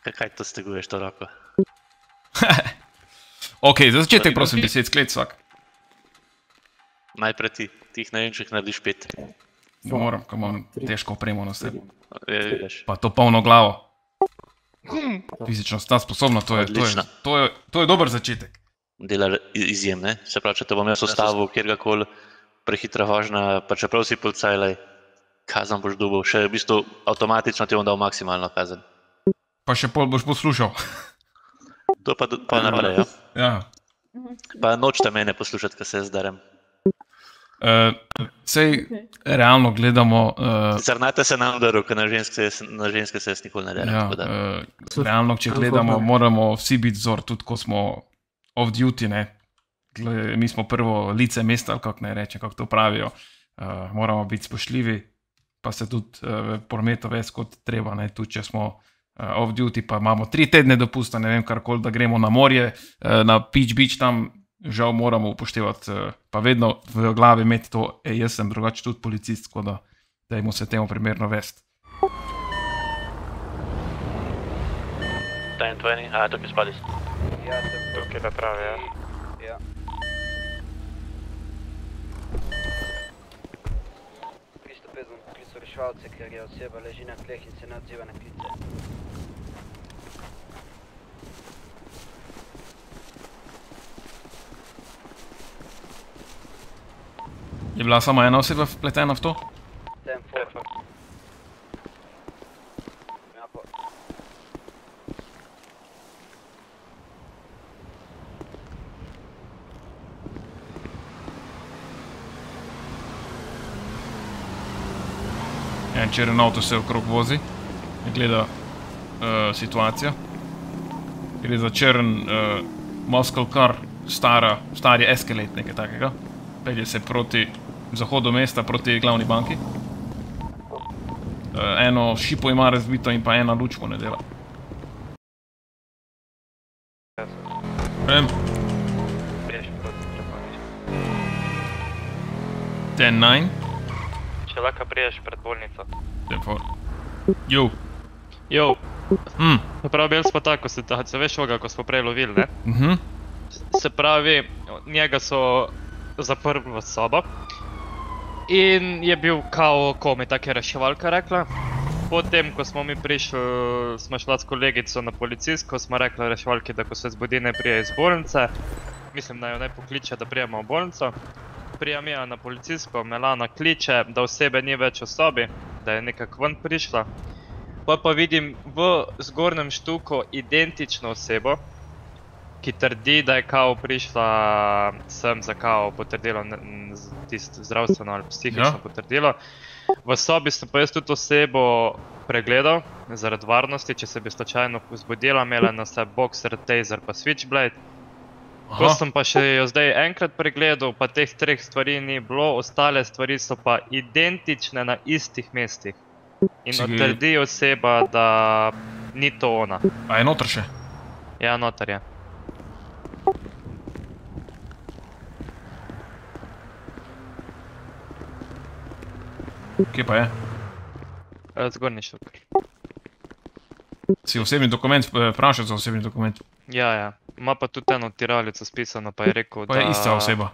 Kaj to steguješ to roko? Ok, za začetek prosim 10 sklet vsak. Najprej ti jih ne vem, če jih narediš 5. Ne moram, ko imam težko opremo na sebi. Vidiš. Pa to polno glavo. Fizično sta sposobna, to je dober začetek. Dela izjem, ne? Se pravi, če te bom jaz ustavil, kjergakoli prehitra vožnja, pa čeprav si policaj, lej, kazen boš dobil, še v bistvu avtomatično ti bom dal maksimalno kazen. Pa še pol boš poslušal. To pa naprej, ja. Ja. Pa nočete mene poslušati, ko se jaz zdarem. Sej realno gledamo... Zrnate se nam udaril, ker na ženske se jaz nikoli ne derem. Realno, če gledamo, moramo vsi biti vzor, tudi ko smo off duty, ne. Mi smo prvo lice mesta, ali kako naj rečem, kako to pravijo. Moramo biti spoštljivi, pa se tudi v prometu ves kot treba, ne. Tudi če smo off duty, pa imamo 3 tedne dopusta, ne vem, karkoli, da gremo na morje, na Peach Beach tam, žal moramo upoštevati, pa vedno v glavi imeti to, jaz sem drugače tudi policist, tako da dajmo se temu primerno vesti. 10-20, tukaj spadiš. Ja, tukaj da pravi, ja. Ja. Pristopezom poklical reševalce, ker je oseba leži na tleh in se ne odziva na klice. Je bila samo ena oseba vpletena v to? 10-4. Ja, pa. En čeren avto se okrog vozi, gleda situacijo. Gre za čeren muscle car, stari Escalade, nekaj takega. Pelje se proti zahodu mesta, proti glavni banki. Eno šipo ima razbito in pa ena luč mu ne dela. Priješ proti preponiš. 10-9. Če lahko priješ pred bolnico. 10-4. Jo. Jo. Prav bil smo tako situacijo, veš oga, ko smo prej lovili, ne? Se pravi, njega so zaprli v sobo in je bil kao komi, tak je reševalka rekla. Potem, ko smo mi prišli, smo šla s kolegico na policijsko, smo rekla reševalki, da ko se zbudi ne prije iz bolnice, mislim, da jo ne pokliče, da prijemo v bolnico. Prijem je na policijsko, Melana kliče, da osebe ni več v sobi, da je nekako ven prišla. Pa vidim v zgornjem štuku identično osebo, ki trdi, da je kao prišla sem za kao potrdilo, tisto zdravstveno ali psihično potrdilo. V sobi sem pa jaz tudi osebo pregledal, zaradi varnosti, če se bi slučajno zbudila, imela na sebi boxer, taser pa switchblade. Ko sem pa še jo zdaj enkrat pregledal, pa teh 3 stvari ni bilo, ostale stvari so pa identične na istih mestih. In trdi oseba, da ni to ona. A je noter še? Ja, noter je. Kje pa je? Zgornji štuk. Si osebni dokument, vprašal za osebni dokument? Ja. Ima pa tudi eno tiralico spisano, pa je rekel, da... Pa je ista oseba?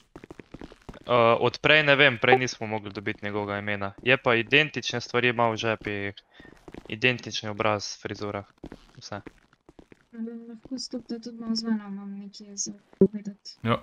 Od prej ne vem, prej nismo mogli dobiti njegovega imena. Je pa identične stvari ima v žepih, identični obraz, frizura, vse. Lahko stopite tudi malo zvena, imam nekaj za povedati. Ja.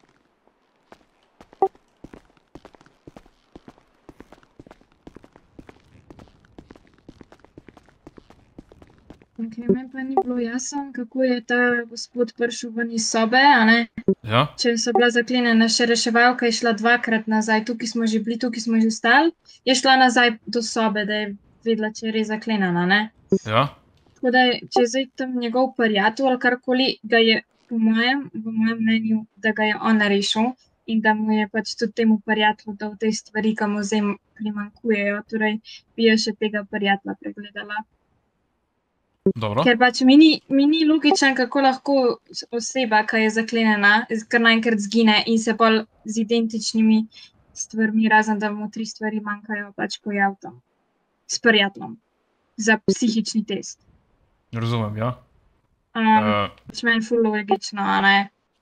Ok, meni pa ni bilo jasno, kako je ta gospod prišel ven iz sobe, a ne? Ja. Če so bila zaklenjena še reševalka, je šla 2-krat nazaj, tukaj smo že bili, tukaj smo že ostali, je šla nazaj do sobe, da je vedela, če je res zaklenjena, ne? Ja. Tako da, če je zdaj tam njegov prijatelj ali karkoli, ga je v mojem mnenju, da ga je on rešil in da mu je pač tudi temu prijatelju dal te stvari, ki mu zdaj primanjkujejo, torej bi jaz še tega prijatelja pregledala. Dobro. Ker pač mi ni logično, kako lahko oseba, ki je zaklenjena, kar naenkrat zgine in se pol z identičnimi stvarmi, razen da mu 3 stvari manjkajo, pač pojavi tam s prijateljem za psihični test. Razumem, ja. Pač meni ful logično, a ne.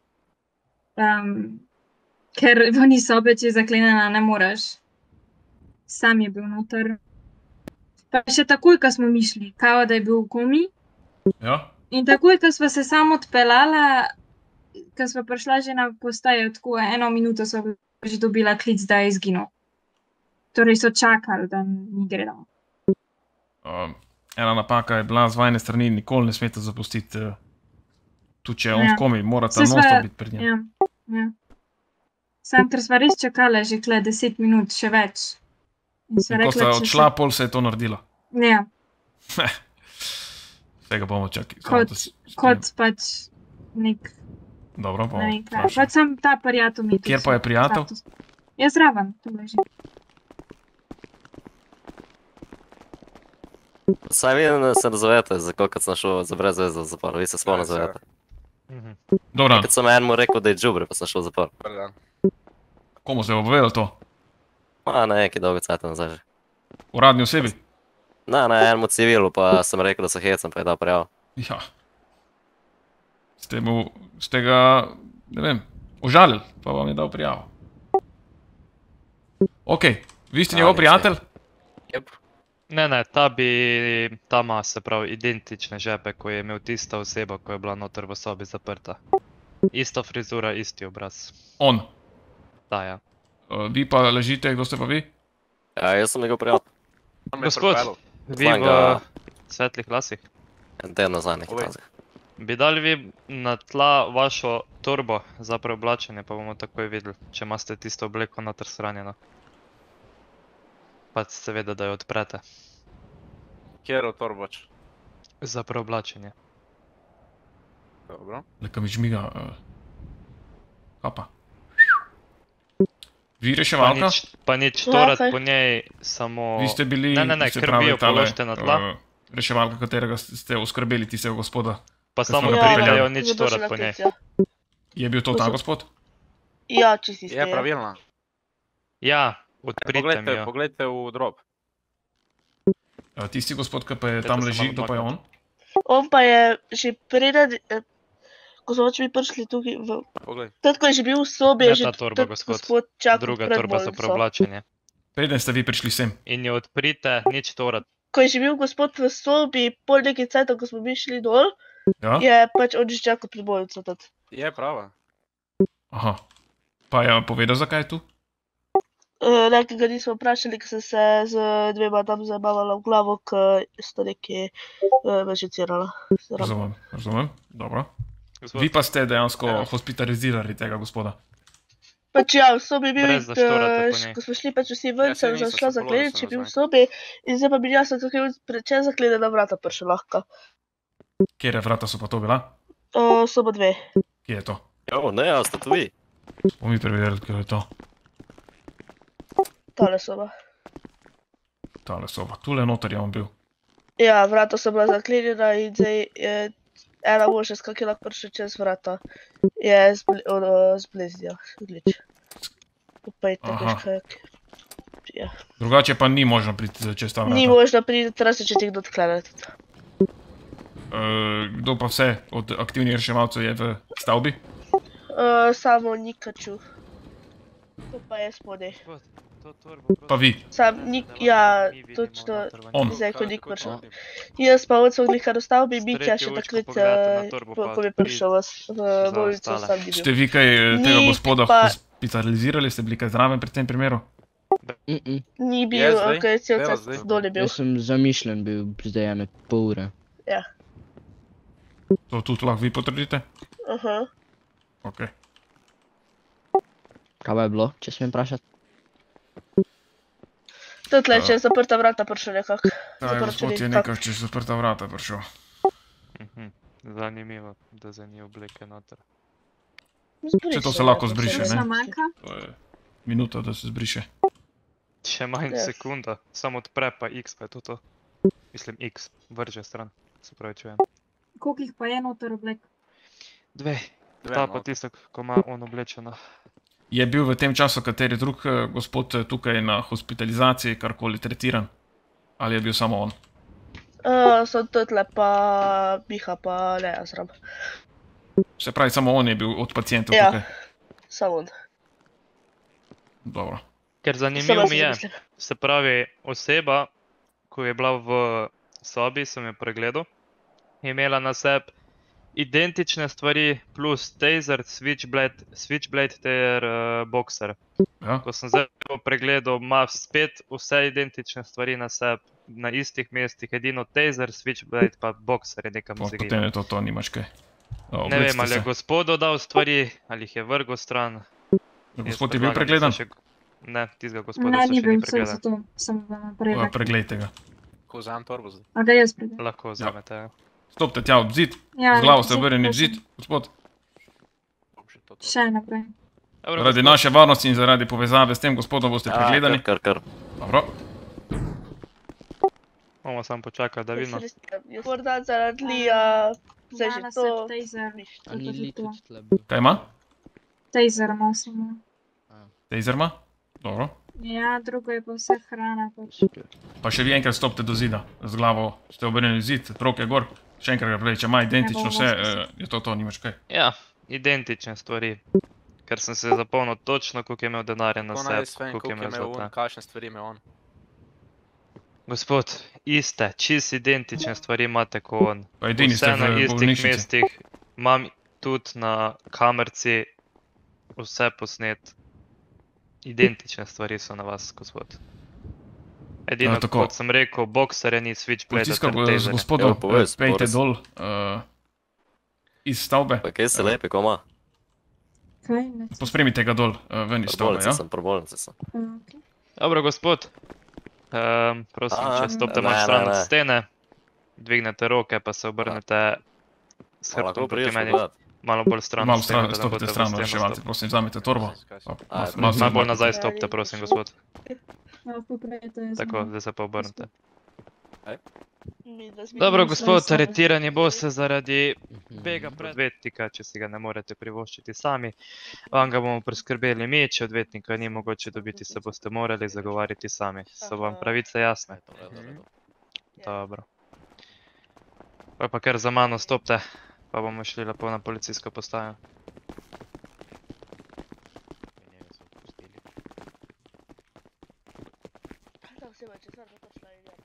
Ker v ni sobe, če je zaklenjena, ne moreš. Sam je bil noter. Pa še takoj, ko smo mišli, kao da je bil v komi. Ja? In takoj, ko sva se samo odpeljala, ko sva prišla že na postajo, tako 1 minuto so že dobila klic, da je izginil. Torej so čakali, da ni gredal. Ena napaka je bila z vajne strani, nikoli ne smete zapustiti, tudi če je on v komi, morate non-stop biti pred njim. Ja. Sam, ker sva res čakala že 10 minut, še več. In ko sta odšla, pol se je to naredilo. Ja. Tega bomo čakali. Kot pač nek... Dobro, bomo vprašali. Pač sem ta prijatelj mi. Kjer pa je prijatelj? Jaz zraven, tu leži. Saj vi se razvejate, zakaj kad sem šel za brezvezo v zapor, vi se spolno zavejate. Dobro. Kad sem enemu rekel, da je džubre, pa sem šel v zapor. Komu se je obvejal to? Na neki dolgo cajt nazaj že. Uradni osebi? Na enemu civilu, pa sem rekel, da se hecam, pa je dal prijavo. Ja. Ste ga, ne vem, užalili, pa vam je dal prijavo. Okej, vi ste njegov prijatelj? Jep. Ne, ta ima se pravi identične žepe, ko je imel tista oseba, ko je bila noter v sobi zaprta. Ista frizura, isti obraz. On? Da, ja. Vi pa ležite, kdo ste pa vi? Ja, jaz sem njegov prijatelj. Gospod, vi v svetlih lasih. En teden nazaj nekaj tazga. Bi dali vi na tla vašo torbo za preoblačenje, pa bomo takoj videli, če imate tisto obleko noter shranjeno. Pa seveda, da jo odprete. Kjero torboč? Za preoblačenje. Dobro. Neka mi žmiga. Kapa. Vi reševalka? Pa nič torat po njej, samo... Vi ste bili, se pravi, položite na tla. Reševalka, katerega ste oskrbeli tistega gospoda. Pa samo pripeljajo nič torat po njej. Je bil to ta gospod? Ja, čisti ste. Je pravilno. Ja, odprite mi jo. Poglejte v drob. Tisti gospod, ki pa je tam leži, kdo pa je on? On pa je že preden, ko so mi prišli tukaj v... Tad, ko je že bil v sobi, je že gospod čakal pred bolnico. Druga torba za preoblačenje. Preden ste vi prišli sem. In jo odprite, nič torat. Ko je že bil gospod v sobi, pol nekaj cajta, ko smo mi šli dol, je pač on že čakal pred bolnico tad. Je prava. Aha. Pa je povedal, zakaj je tu? Nekega nismo vprašali, ker sem se z dvema tam zabavala v glavo, ker sta nekaj vežicirala. Razumem, dobro. Vi pa ste dejansko hospitalizirali tega gospoda? Pač ja, v sobi bil, ko smo šli pač vsi ven, sem že šla zakleniti, če bil v sobi, in zdaj pa bi jaz tukaj če zaklenjena vrata prišla lahko. Kjere vrata so pa to bila? Soba 2. Kje je to? Jo, ne, a ste tu vi. Bomo mi preverili, kje je to. Tale soba. Tale soba, tule noter je on bil. Ja, vrata so bila zaklenjena in zdaj je ena možnost, kak je lahko prišel čez vrata, je zblizdil, odlič. Upajte, kak. Drugače pa ni možno priti čez ta vrata? Ni možno priti, teraz se če ti kdo odklene tudi. Kdo pa vse od aktivnih reševalcev je v stavbi? Samo Nikaču. To pa je spodaj. Pa vi? Sam ja, točno, zdaj ko Nik prišel. Jaz pa od svojih likar v stavbi, Mitja še takrat, ko bi prišel v bolnico, sam ni bil. Ste vi kaj tega gospoda hospitalizirali, ste bili kaj zraven pri tem primeru? Ni bil, kaj je cel čas dol je bil. Jaz sem zamišljen bil, zdaj je med pol ure. Ja. To tudi lahko vi potrdite? Aha. Okej. Kaj pa je bilo, če smem vprašati? Tutle, če je zaprta vrata prišel nekak. Taj gospod je nekaj, če je zaprta vrata prišel. Zanimivo, da za njih obleke noter. Če to se lahko zbriše, ne? To je minuta, da se zbriše. Še manj sekunda, samo odpre pa X pa je to to. Mislim X, vrže stran, se pravi čujem. Koliko jih pa je noter oblek? 2. Ta pa tisto, ko ima on oblečeno. Je bil v tem času kateri drug gospod tukaj na hospitalizaciji karkoli tretiran? Ali je bil samo on? So tutle pa Miha pa Lea zraven. Se pravi, samo on je bil od pacijentov Ja. tukaj. Samo on. Dobro. Ker Samo zanimivo jaz mi si je, mislim. se pravi, oseba, ko je bila v sobi, sem jo pregledal, je imela na sebi identične stvari plus taser, switchblade ter boxer. Ja. Ko sem zdaj pregledal, ima spet vse identične stvari na sebi, na istih mestih, edino taser, switchblade pa boxer je nekam Potem zaginil. je to ni mačkaj. Ne vem, ali je gospod dodal stvari, ali jih je vrgel stran. Gospod je bil pregledan? Ne, tistega gospoda Ne, se ni še bil ni vse, pregledan. zato sem ga naprej. Preglejte ga. Ko vzamem torbo zdaj. A ga jaz pregledam? Lahko vzamete, ja. Stopite tja ob zid, Ja, z glavo ste zid, obrnjeni v prosim. zid, gospod. Še naprej. Dobro, Zaradi gospod. naše varnosti in zaradi povezave s tem gospodom boste pregledani. Kar. Dobro. Bomo samo počakali, da vidimo. Morda zaradi Lija, zdaj že Dala to. sem taser. A ni to je li to. tudi tle bil? Kaj ima? Taser ima samo. Taser ima? Dobro. Ja, drugo je pa vse hrana. Pač. Pa še vi enkrat stopite do zida. Z glavo ste obrnjeni v zid, roke gor. Še enkrat ga prej, če ima identično Ne bom vse, vas je to, nimaš kaj. Ja, identične stvari. Ker sem se zapomnil točno, koliko je imel denarja na Ko sebi, naj jaz vem, koliko je koliko je imel imel on, zlata. kakšne stvari imel on. Gospod, iste, čist identične stvari imate kot on. Pa edini ste Vse na v istih bolnišnici. mestih. Imam tudi na kamerci vse posnet. Identične stvari so na vas, gospod. Edino, tako. kot sem rekel, boxerja ni, switchblade Policijska ter taserja. gospodo, Evo, povej, pejte Boris. dol iz stavbe. Pa kaj se lepi, ko ima? Kaj? Ne. Pospremite ga dol ven iz stavbe, ja? Pri bolnici sem. Okay. Dobro, gospod. Prosim, če stopite ne, malo stran ne, od ne. stene, dvignete roke pa se obrnete s Pa lahko hrbtom proti priješ meni. pogledat. Malo bolj stran Malo od stene, da ne stopite boste v stran, steno reševalci, stopili. prosim, vzamite torbo. Malo Malo bolj nazaj stopite, prosim, gospod. Lahko prejete jaz. Tako, zdaj se pa obrnite. Mi, da smo- Dobro, Mislim, gospod, da- aretirani boste zaradi Mhm. bega pred odvetnika, če si ga ne morete privoščiti sami. Vam ga bomo priskrbeli mi, če odvetnika ni mogoče dobiti, se boste morali zagovarjati sami. So vam Aha. pravice jasne? Ja. Dobro. Pa kar za mano stopite, pa bomo šli lepo na policijsko postajo. Ta oseba je četvrta prišla in je.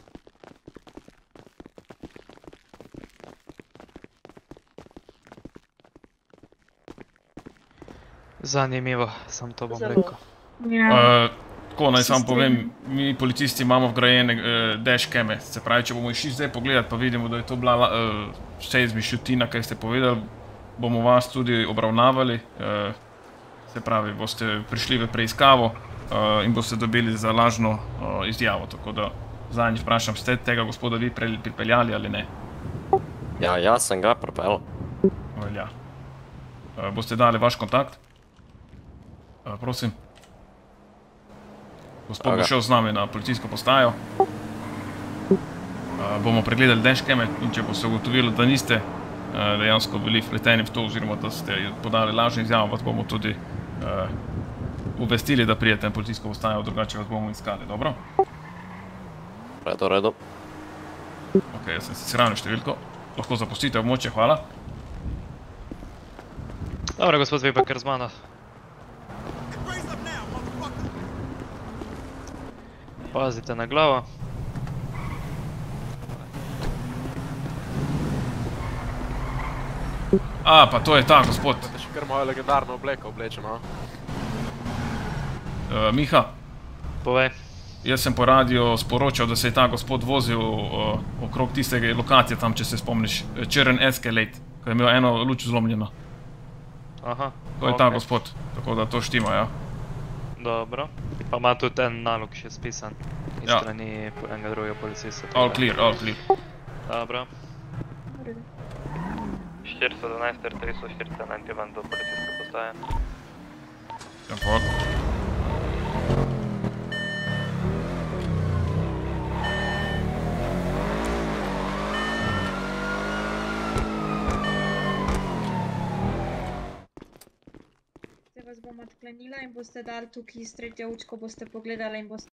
Zanimivo, sam to bom Zelo. rekel. Ja, Tako, naj Se samo povem, strinjam. mi policisti imamo vgrajene dashcame, se pravi, če bomo išli zdaj pogledat, pa vidimo, da je to bila vse izmišljotina, kaj ste povedali, bomo vas tudi obravnavali, se pravi, boste prišli v preiskavo in boste dobili za lažno izjavo, tako da zadnjič vprašam, ste tega gospoda vi pripeljali ali ne? Ja, jaz sem ga pripeljal. Velja. Boste dali vaš kontakt? Prosim. Gospod bo Aga. šel z nami na policijsko postajo. Bomo pregledali dashcame in če bo se ugotovilo, da niste dejansko bili vpleteni v to, oziroma da ste podali lažno izjavo, vas bomo tudi obvestili, da pridete na policijsko postajo, drugače vas bomo iskali, dobro? Redo. Ok, jaz sem si shranil številko. Lahko zapustite območje, hvala. Dobro, gospod, vi pa kar z mano. Pazite na glavo. Pa to je ta, gospod. Da še kar mojo legendarno obleko oblečeno. Miha, Povej. jaz sem po radiju sporočal, da se je ta gospod vozil okrog tistega lokacije tam, če se spomniš, črn Escalade, ko je imel eno luč zlomljeno. Aha. To je ta okej. gospod, tako da to štima, ja. Dobro. Pa ima tudi en nalog še spisan. Iz Ja. strani enega drugega policista. All clear, all clear. Dobro. 412, 340, van do policijske postaje. Tempor. Zdaj vas bom odklenila in boste dali tukaj s tretjo učko, boste pogledali in boste